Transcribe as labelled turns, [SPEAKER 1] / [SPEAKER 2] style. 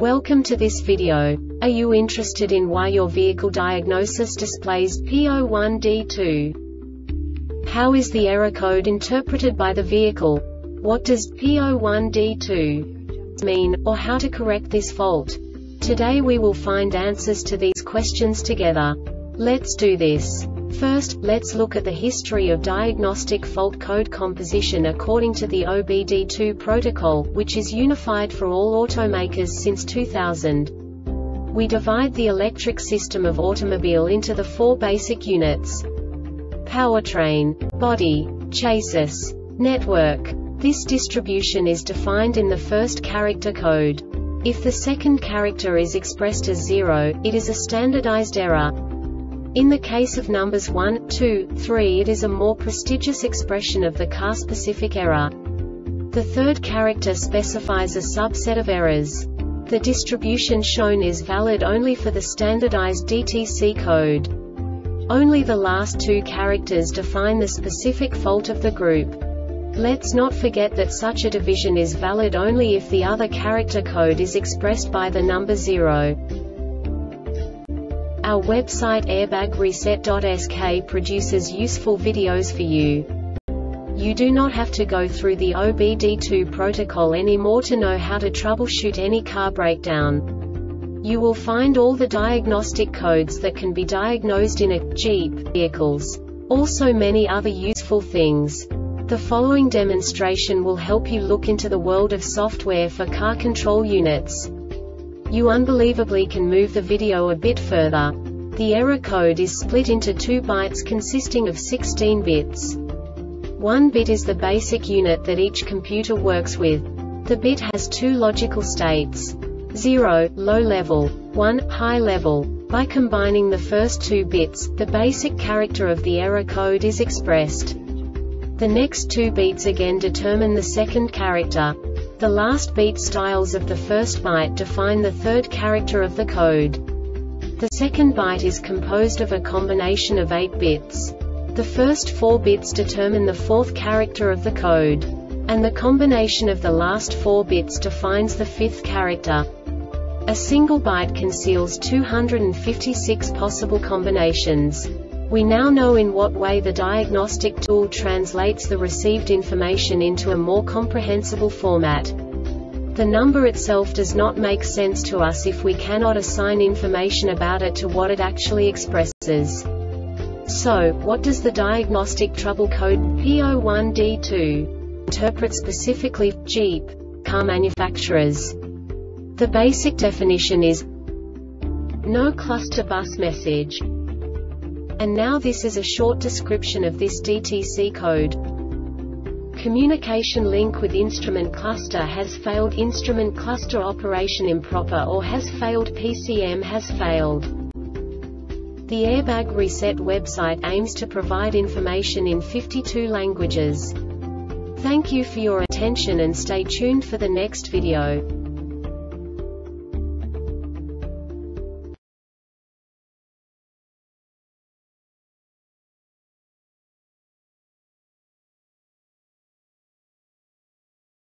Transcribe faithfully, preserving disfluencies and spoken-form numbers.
[SPEAKER 1] Welcome to this video. Are you interested in why your vehicle diagnosis displays P zero one D two? How is the error code interpreted by the vehicle? What does P zero one D two mean, or how to correct this fault? Today we will find answers to these questions together. Let's do this. First, let's look at the history of diagnostic fault code composition according to the O B D two protocol, which is unified for all automakers since two thousand. We divide the electric system of automobile into the four basic units: powertrain, body, chassis, network. This distribution is defined in the first character code. If the second character is expressed as zero, it is a standardized error. In the case of numbers one, two, three, it is a more prestigious expression of the car-specific error. The third character specifies a subset of errors. The distribution shown is valid only for the standardized D T C code. Only the last two characters define the specific fault of the group. Let's not forget that such a division is valid only if the other character code is expressed by the number zero. Our website airbag reset dot S K produces useful videos for you. You do not have to go through the O B D two protocol anymore to know how to troubleshoot any car breakdown. You will find all the diagnostic codes that can be diagnosed in a Jeep vehicles. Also many other useful things. The following demonstration will help you look into the world of software for car control units. You unbelievably can move the video a bit further. The error code is split into two bytes consisting of sixteen bits. One bit is the basic unit that each computer works with. The bit has two logical states: zero, low level, one, high level. By combining the first two bits, the basic character of the error code is expressed. The next two beats again determine the second character. The last beat styles of the first byte define the third character of the code. The second byte is composed of a combination of eight bits. The first four bits determine the fourth character of the code. And the combination of the last four bits defines the fifth character. A single byte conceals two hundred fifty-six possible combinations. We now know in what way the diagnostic tool translates the received information into a more comprehensible format. The number itself does not make sense to us if we cannot assign information about it to what it actually expresses. So, what does the diagnostic trouble code P zero one D two interpret specifically for Jeep car manufacturers? The basic definition is no cluster bus message. And now this is a short description of this D T C code. Communication link with instrument cluster has failed. Instrument cluster operation improper or has failed. P C M has failed. The Airbag Reset website aims to provide information in fifty-two languages. Thank you for your attention and stay tuned for the next video.